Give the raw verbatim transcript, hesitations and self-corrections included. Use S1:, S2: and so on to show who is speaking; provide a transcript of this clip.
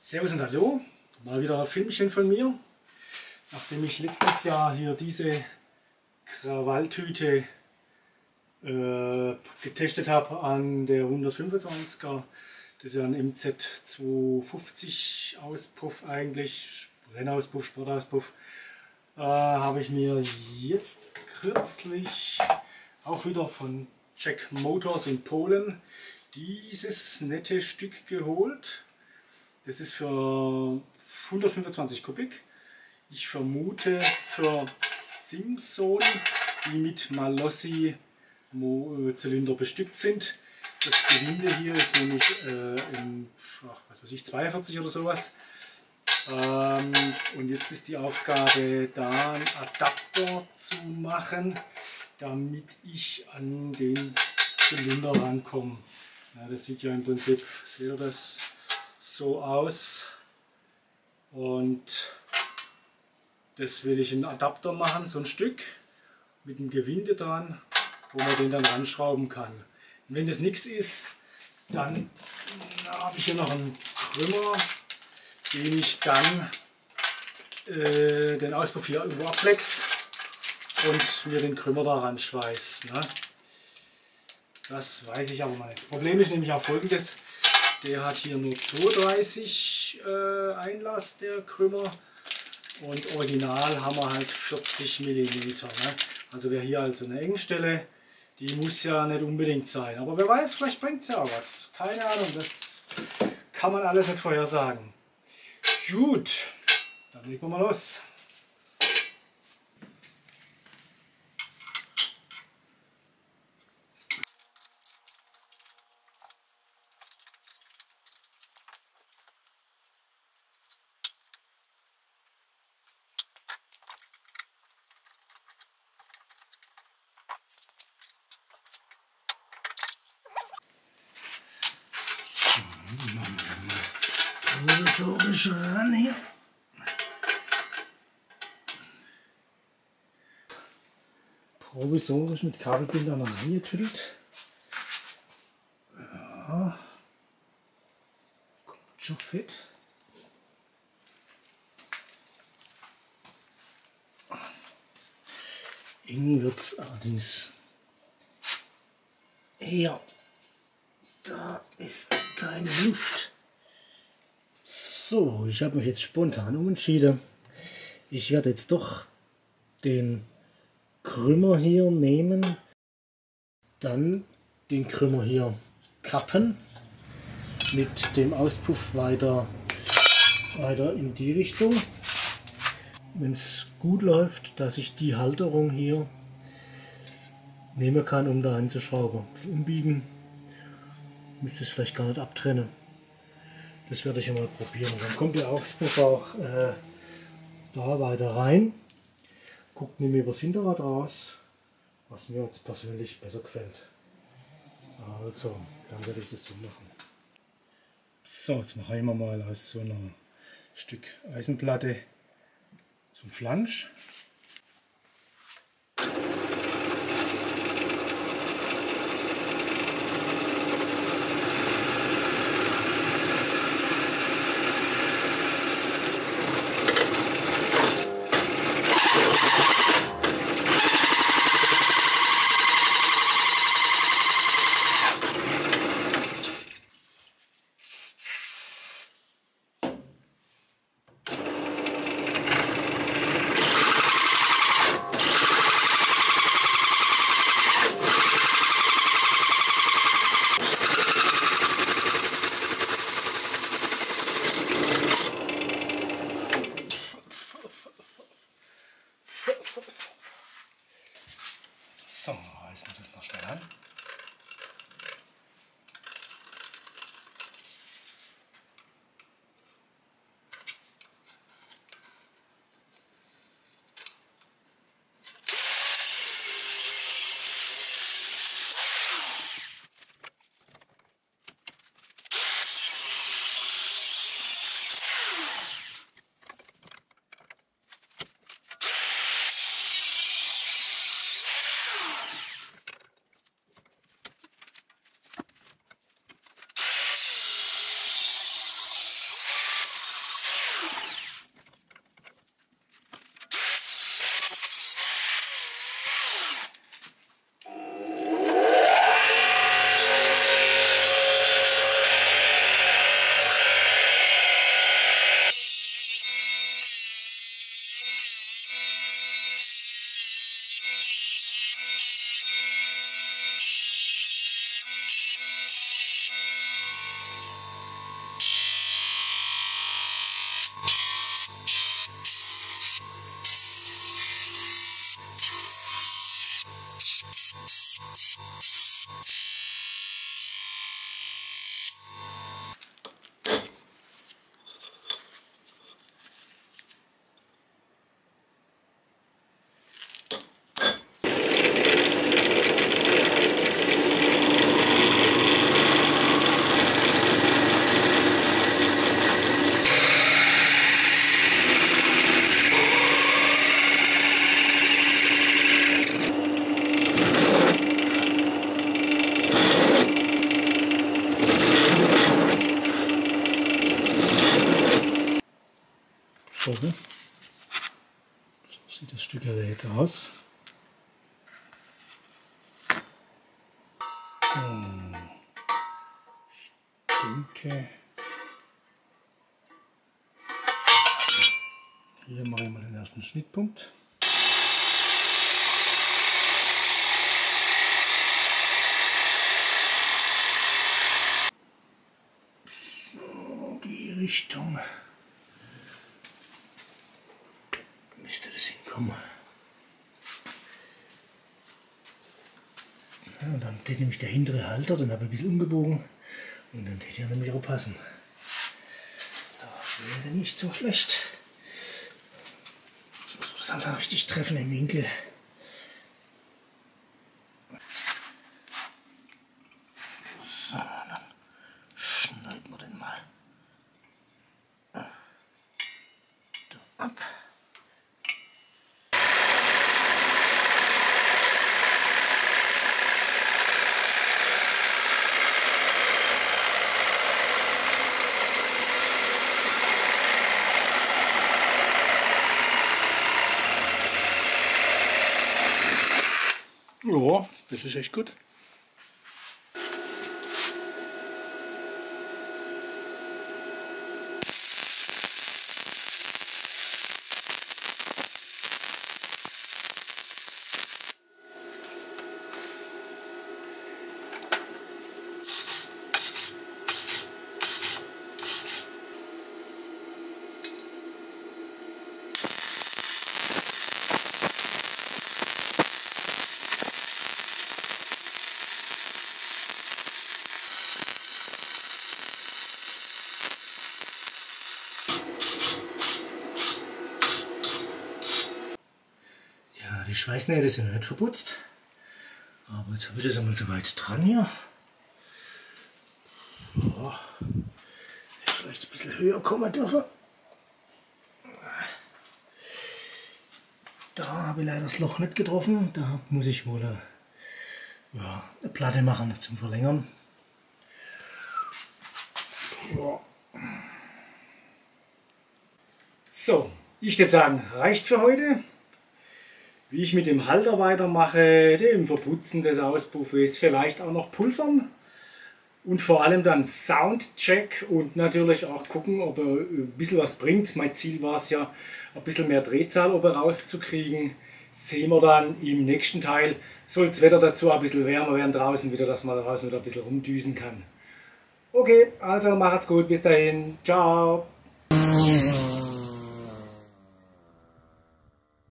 S1: Servus und Hallo, mal wieder ein Filmchen von mir. Nachdem ich letztes Jahr hier diese Krawalltüte äh, getestet habe an der hundertfünfundzwanziger, das ist ja ein M Z zweihundertfünfzig Auspuff eigentlich, Rennauspuff, Sportauspuff, äh, habe ich mir jetzt kürzlich auch wieder von Jack Motors in Polen dieses nette Stück geholt. Das ist für hundertfünfundzwanzig Kubik. Ich vermute für Simpson, die mit Malossi Zylinder bestückt sind. Das Gewinde hier ist nämlich äh, in ach, was weiß ich, zweiundvierzig oder sowas. Ähm, und jetzt ist die Aufgabe, da einen Adapter zu machen, damit ich an den Zylinder rankomme. Ja, das sieht ja im Prinzip, seht ihr das, so aus. Und das will ich einen Adapter machen, so ein Stück mit einem Gewinde dran, wo man den dann anschrauben kann. Und wenn das nichts ist, dann habe ich hier noch einen Krümmer, den ich dann äh, den Auspuff hier irgendwo abflex und mir den Krümmer daran schweiß. Ne? Das weiß ich aber mal nicht. Das Problem ist nämlich auch folgendes: Der hat hier nur zweiunddreißig äh, Einlass, der Krümmer, und original haben wir halt vierzig Millimeter. Ne? Also wäre hier also eine Engstelle, die muss ja nicht unbedingt sein. Aber wer weiß, vielleicht bringt es ja auch was. Keine Ahnung, das kann man alles nicht vorhersagen. Gut, dann legen wir mal los. Provisorisch ran hier. Provisorisch mit Kabelbinder noch reingetüttelt. Ja. Kommt schon fit. Eng wird es allerdings. Hier. Da ist keine Luft. So, ich habe mich jetzt spontan umentschieden. Ich werde jetzt doch den Krümmer hier nehmen, dann den Krümmer hier kappen, mit dem Auspuff weiter, weiter in die Richtung. Wenn es gut läuft, dass ich die Halterung hier nehmen kann, um da einzuschrauben. Umbiegen müsste es vielleicht gar nicht abtrennen. Das werde ich mal probieren. Dann kommt der Auspuff auch äh, da weiter rein. Guckt mir über das Hinterrad raus, was mir jetzt persönlich besser gefällt. Also, dann werde ich das so machen. So, jetzt mache ich mal aus so einer Stück Eisenplatte so ein Flansch. So, reißen wir das noch schnell an. So sieht das Stück ja jetzt aus. Hm. Ich denke, hier mache ich mal den ersten Schnittpunkt. So, die Richtung müsste das hinkommen. Ja, und dann steht nämlich der hintere Halter, dann habe ich ein bisschen umgebogen und dann hätte er nämlich auch passen. Das wäre nicht so schlecht. Jetzt muss man das Halter richtig treffen im Winkel. So, dann schneiden wir den mal da ab. Ja, das ist echt gut. Die Schweißnähte sind noch nicht verputzt, aber jetzt habe ich das einmal so weit dran hier. So. Hätte vielleicht ein bisschen höher kommen dürfen. Da habe ich leider das Loch nicht getroffen, da muss ich wohl eine, ja, eine Platte machen zum Verlängern. So, ich würde sagen, reicht für heute. Wie ich mit dem Halter weitermache, dem Verputzen des Auspuffes, vielleicht auch noch pulvern und vor allem dann Soundcheck und natürlich auch gucken, ob er ein bisschen was bringt. Mein Ziel war es ja, ein bisschen mehr Drehzahl oben rauszukriegen. Sehen wir dann im nächsten Teil. Soll das Wetter dazu ein bisschen wärmer werden draußen wieder, dass man draußen wieder ein bisschen rumdüsen kann. Okay, also macht's gut, bis dahin, ciao!